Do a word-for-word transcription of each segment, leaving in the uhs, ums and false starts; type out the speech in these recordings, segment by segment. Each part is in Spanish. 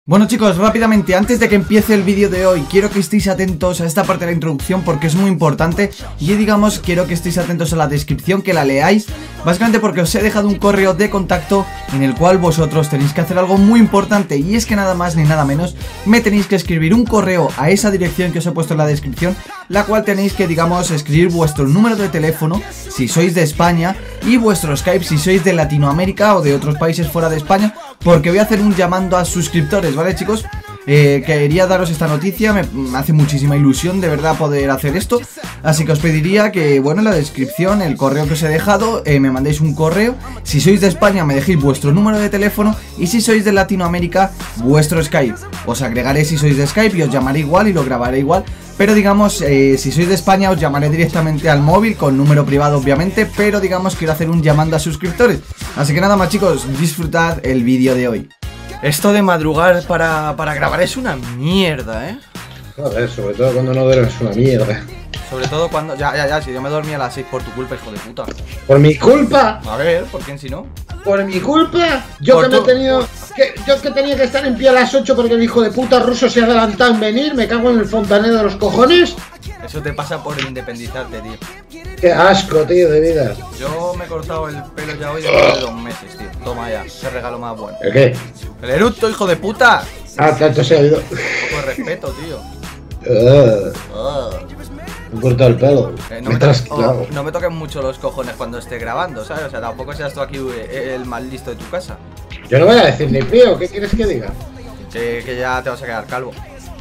Bueno chicos, rápidamente, antes de que empiece el vídeo de hoy, quiero que estéis atentos a esta parte de la introducción porque es muy importante. Y digamos, quiero que estéis atentos a la descripción, que la leáis, básicamente porque os he dejado un correo de contacto en el cual vosotros tenéis que hacer algo muy importante. Y es que nada más ni nada menos, me tenéis que escribir un correo a esa dirección que os he puesto en la descripción, la cual tenéis que, digamos, escribir vuestro número de teléfono si sois de España y vuestro Skype si sois de Latinoamérica o de otros países fuera de España, porque voy a hacer un llamando a suscriptores, ¿vale chicos? Eh, quería daros esta noticia, me, me hace muchísima ilusión de verdad poder hacer esto. Así que os pediría que, bueno, en la descripción, el correo que os he dejado, eh, me mandéis un correo. Si sois de España me dejéis vuestro número de teléfono y si sois de Latinoamérica, vuestro Skype. Os agregaré si sois de Skype y os llamaré igual y lo grabaré igual. Pero digamos, eh, si sois de España os llamaré directamente al móvil, con número privado obviamente. Pero digamos, quiero hacer un llamando a suscriptores. Así que nada más chicos, disfrutad el vídeo de hoy. Esto de madrugar para, para grabar es una mierda, ¿eh? Joder, sobre todo cuando no duermes es una mierda. Sobre todo cuando... Ya, ya, ya, si yo me dormí a las seis por tu culpa, hijo de puta. ¿Por mi culpa? A ver, ¿por quién si no? ¿Por mi culpa? Yo Por que tu... me he tenido... Que, yo que tenía que estar en pie a las ocho porque el hijo de puta ruso se ha adelantado en venir. Me cago en el fontanero de los cojones. Eso te pasa por independizarte, tío. Qué asco, tío, de vida. Yo me he cortado el pelo ya hoy después de dos meses, tío. Toma ya, ese regalo más bueno. ¿El qué? ¡El eructo, hijo de puta! Ah, tanto se ha oído. Un poco de respeto, tío. Uh, Oh. me he cortado el pelo. Eh, no, me me he to- trasquilado. oh, no me toquen mucho los cojones cuando esté grabando, ¿sabes? O sea, tampoco seas tú aquí eh, el más listo de tu casa. Yo no voy a decir ni pío, ¿qué quieres que diga? Que, que ya te vas a quedar calvo.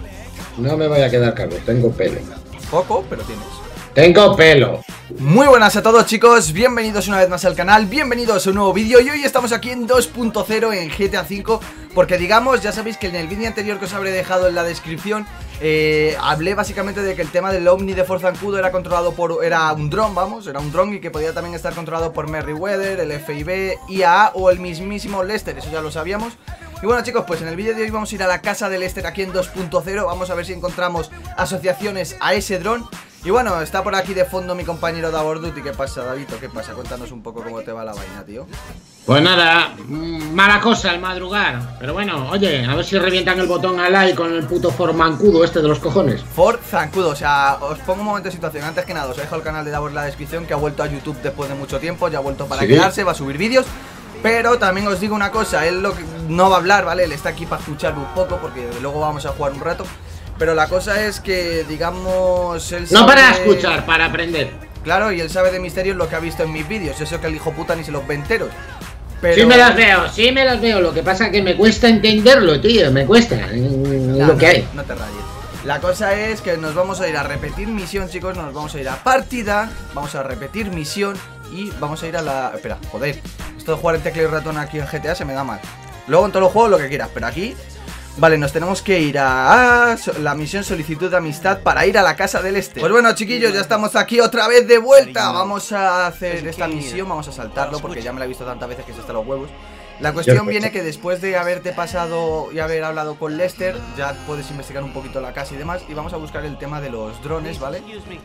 No me voy a quedar calvo, tengo pelo. Poco, pero tienes. ¡Tengo pelo! Muy buenas a todos chicos, bienvenidos una vez más al canal, bienvenidos a un nuevo vídeo. Y hoy estamos aquí en dos punto cero en G T A cinco. Porque digamos, ya sabéis que en el vídeo anterior que os habré dejado en la descripción, eh, hablé básicamente de que el tema del Omni de Forzancudo era controlado por... Era un dron, vamos, era un dron y que podía también estar controlado por Merryweather, el F I B, I A A o el mismísimo Lester, eso ya lo sabíamos. Y bueno chicos, pues en el vídeo de hoy vamos a ir a la casa de Lester aquí en dos punto cero. Vamos a ver si encontramos asociaciones a ese dron. Y bueno, está por aquí de fondo mi compañero Davor Duty. ¿Qué pasa, Davito? ¿Qué pasa? Cuéntanos un poco cómo te va la vaina, tío. Pues nada, mala cosa el madrugar. Pero bueno, oye, a ver si revientan el botón a like con el puto formancudo este de los cojones. For Zancudo, o sea, os pongo un momento de situación. Antes que nada, os dejo el canal de Davor en la descripción, que ha vuelto a YouTube después de mucho tiempo. Ya ha vuelto para ¿Sí? quedarse, va a subir vídeos. Pero también os digo una cosa, él lo que no va a hablar, ¿vale? Él está aquí para escucharme un poco, porque luego vamos a jugar un rato. Pero la cosa es que, digamos, él sabe No para de... escuchar, para aprender. Claro, y él sabe de misterios lo que ha visto en mis vídeos. Eso que el hijo puta ni se los ve enteros. Pero... Sí me las veo, sí me las veo. Lo que pasa es que me cuesta entenderlo, tío, me cuesta. Nah, lo que hay. No te rayes. La cosa es que nos vamos a ir a repetir misión, chicos. Nos vamos a ir a partida. Vamos a repetir misión. Y vamos a ir a la... Espera, joder. Esto de jugar en tecla y ratón aquí en G T A se me da mal. Luego en todos los juegos lo que quieras, pero aquí... Vale, nos tenemos que ir a, a la misión solicitud de amistad para ir a la casa del este. Pues bueno chicillos, ya estamos aquí otra vez de vuelta. Vamos a hacer esta misión, vamos a saltarlo porque ya me la he visto tantas veces que se está los huevos. La cuestión viene que después de haberte pasado y haber hablado con Lester, ya puedes investigar un poquito la casa y demás. Y vamos a buscar el tema de los drones, ¿vale?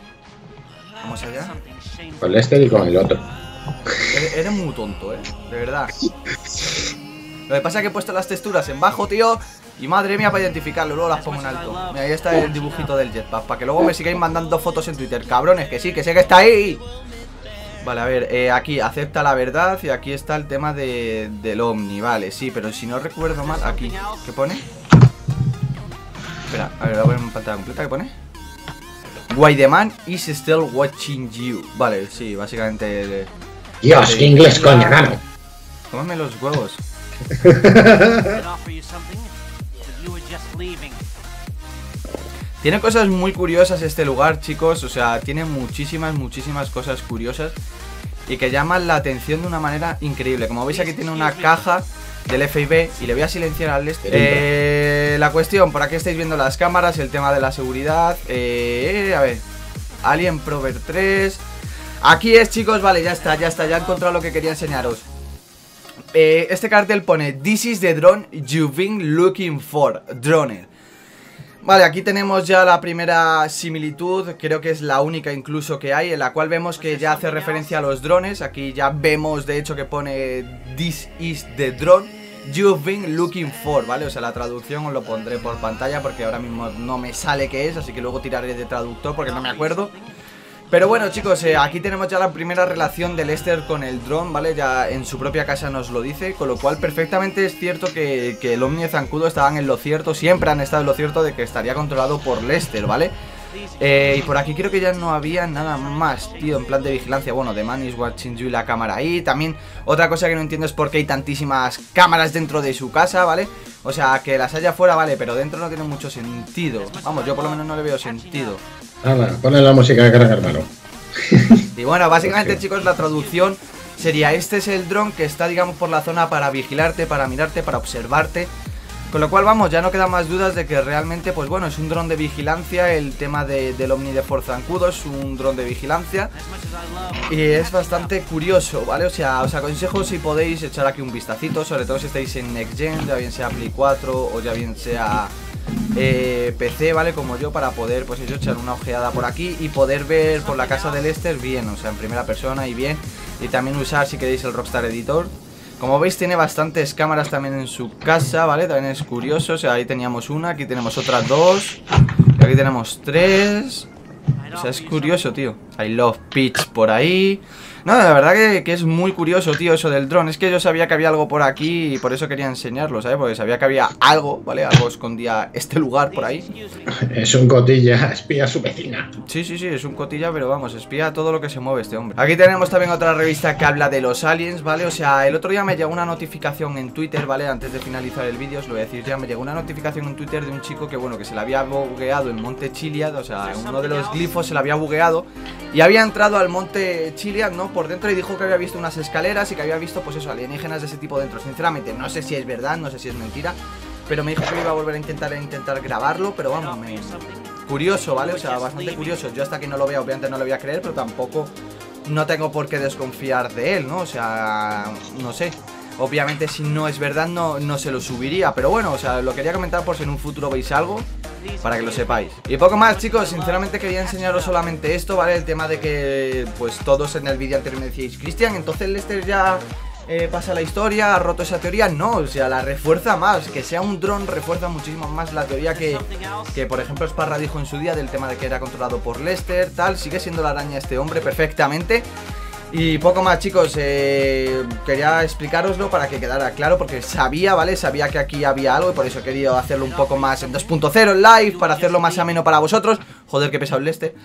Vamos allá. Con Lester y con el otro. Eres, eres muy tonto, ¿eh? De verdad. Lo que pasa es que he puesto las texturas en bajo, tío. Y madre mía, para identificarlo, luego las pongo en alto. Mira, ahí está el dibujito del jetpack. Para que luego me sigáis mandando fotos en Twitter. Cabrones, que sí, que sé que está ahí. Vale, a ver, eh, aquí acepta la verdad. Y aquí está el tema de, del Omni. Vale, sí, pero si no recuerdo mal, aquí, ¿qué pone? Espera, a ver, a ver en pantalla completa, ¿qué pone? Why the man is still watching you. Vale, sí, básicamente. Dios, qué inglés, coño, gano. Tómame los huevos. Tiene cosas muy curiosas este lugar, chicos. O sea, tiene muchísimas, muchísimas cosas curiosas y que llaman la atención de una manera increíble. Como veis, aquí tiene una caja del F I B y le voy a silenciar al este. Eh, la cuestión, por aquí estáis viendo las cámaras, el tema de la seguridad. Eh, a ver, Alien Prover tres. Aquí es, chicos, vale, ya está, ya está, ya he encontrado lo que quería enseñaros. Eh, este cartel pone This is the drone you've been looking for, Droner. Vale, aquí tenemos ya la primera similitud, creo que es la única incluso que hay, en la cual vemos que ya hace referencia a los drones. Aquí ya vemos de hecho que pone This is the drone. you've been looking for, ¿vale? O sea, la traducción os lo pondré por pantalla porque ahora mismo no me sale qué es, así que luego tiraré de traductor porque no me acuerdo. Pero bueno, chicos, eh, aquí tenemos ya la primera relación de Lester con el dron, ¿vale? Ya en su propia casa nos lo dice, con lo cual perfectamente es cierto que, que el Omni de Zancudo estaban en lo cierto, siempre han estado en lo cierto de que estaría controlado por Lester, ¿vale? Eh, y por aquí creo que ya no había nada más, tío, en plan de vigilancia. Bueno, The Man is watching you y la cámara ahí. También otra cosa que no entiendo es por qué hay tantísimas cámaras dentro de su casa, ¿vale? O sea, que las haya fuera, vale, pero dentro no tiene mucho sentido. Vamos, yo por lo menos no le veo sentido. Nada, ponle la música de carga, hermano. Y bueno, básicamente, chicos, la traducción sería: este es el dron que está, digamos, por la zona para vigilarte, para mirarte, para observarte. Con lo cual, vamos, ya no quedan más dudas de que realmente, pues bueno, es un dron de vigilancia. El tema de, del Omni de Zancudo es un dron de vigilancia. Y es bastante curioso, ¿vale? O sea, os aconsejo si podéis echar aquí un vistacito, sobre todo si estáis en Next Gen, ya bien sea Play cuatro o ya bien sea eh, P C, ¿vale? Como yo, para poder, pues eso, echar una ojeada por aquí y poder ver por la casa de Lester bien, o sea, en primera persona y bien. Y también usar, si queréis, el Rockstar Editor. Como veis, tiene bastantes cámaras también en su casa, ¿vale? También es curioso, o sea, ahí teníamos una, aquí tenemos otras dos, y aquí tenemos tres. O sea, es curioso, tío. I love Peach por ahí. No, la verdad que, que es muy curioso, tío, eso del dron. Es que yo sabía que había algo por aquí y por eso quería enseñarlo, ¿sabes? Porque sabía que había algo, ¿vale? Algo escondía este lugar por ahí. Es un cotilla, espía a su vecina. Sí, sí, sí, es un cotilla, pero vamos, espía todo lo que se mueve este hombre. Aquí tenemos también otra revista que habla de los aliens, ¿vale? O sea, el otro día me llegó una notificación en Twitter, ¿vale? Antes de finalizar el vídeo, os lo voy a decir ya. Me llegó una notificación en Twitter de un chico que, bueno, que se le había bugueado el monte Chiliad. O sea, uno de los glifos se le había bugueado y había entrado al monte Chiliad, ¿no? Por dentro, y dijo que había visto unas escaleras y que había visto, pues eso, alienígenas de ese tipo dentro. Sinceramente, no sé si es verdad, no sé si es mentira, pero me dijo que iba a volver a intentar, a intentar grabarlo. Pero vamos, me... curioso, ¿vale? O sea, bastante curioso. Yo hasta que no lo vea, obviamente no lo voy a creer, pero tampoco no tengo por qué desconfiar de él, ¿no? O sea, no sé. Obviamente si no es verdad no, no se lo subiría, pero bueno, o sea, lo quería comentar por si en un futuro veis algo, para que lo sepáis. Y poco más, chicos, sinceramente quería enseñaros solamente esto, ¿vale? El tema de que, pues todos en el vídeo anterior me decíais: Cristian, entonces Lester ya eh, pasa la historia, ha roto esa teoría. No, o sea, la refuerza más. Que sea un dron refuerza muchísimo más la teoría que, que por ejemplo, Sparra dijo en su día, del tema de que era controlado por Lester, tal. Sigue siendo la araña este hombre perfectamente. Y poco más, chicos, eh, quería explicároslo para que quedara claro, porque sabía, ¿vale? Sabía que aquí había algo y por eso he querido hacerlo un poco más en dos punto cero en live, para hacerlo más ameno para vosotros. Joder, qué pesado el este.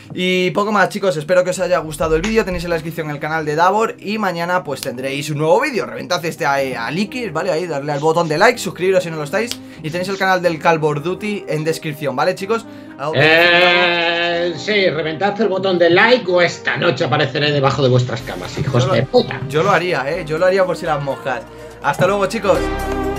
Y poco más, chicos, espero que os haya gustado el vídeo. Tenéis en la descripción el canal de Davor y mañana pues tendréis un nuevo vídeo. Reventad este a, a Likis, ¿vale? Ahí, darle al botón de like, suscribiros si no lo estáis. Y tenéis el canal del Call of Duty en descripción, ¿vale, chicos? Eh, sí, reventad el botón de like o esta noche apareceré debajo de vuestras camas, hijos yo de lo, puta. Yo lo haría, ¿eh? Yo lo haría por si las moscas. Hasta luego, chicos.